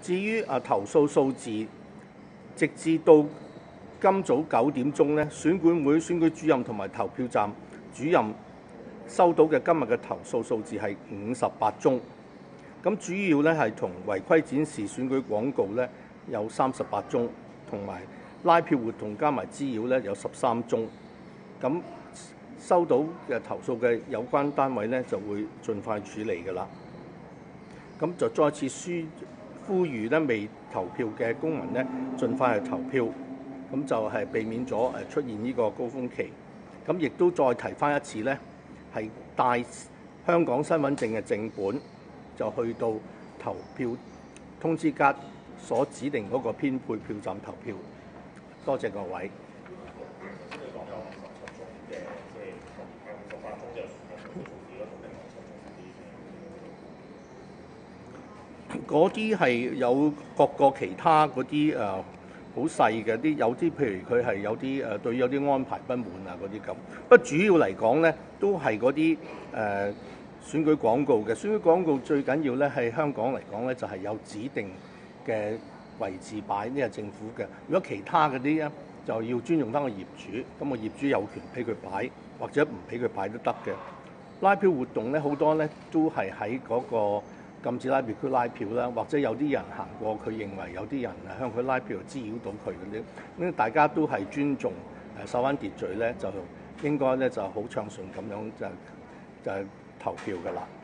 至於投訴數字，直至到今早9點鐘咧，選管會選舉主任同埋投票站主任收到嘅今日嘅投訴數字係58宗。咁主要咧係同違規展示選舉廣告咧有38宗，同埋拉票活動加埋滋擾咧有13宗。咁收到嘅投訴嘅有關單位咧就會盡快處理㗎啦。咁就再次呼籲咧未投票嘅公民咧盡快去投票，咁就係避免咗出現呢個高峰期。咁亦都再提翻一次咧，係帶香港身份證嘅正本就去到投票通知卡所指定嗰個編配票站投票。多謝各位。嗰啲係有各個其他嗰啲好細嘅啲，有啲譬如佢係有啲對有啲安排不滿啊嗰啲咁。不過主要嚟講咧，都係嗰啲選舉廣告嘅。選舉廣告最緊要咧係香港嚟講咧，就係有指定嘅位置擺，呢係政府嘅。如果其他嗰啲咧，就要尊重翻個業主，咁個業主有權俾佢擺，或者唔俾佢擺都得嘅。拉票活動咧，好多咧都係喺嗰個禁止拉票區拉票啦，或者有啲人行過，佢認為有啲人向佢拉票滋擾到佢嗰啲，咁大家都係尊重守翻秩序咧，就應該咧就好暢順咁樣就投票㗎啦。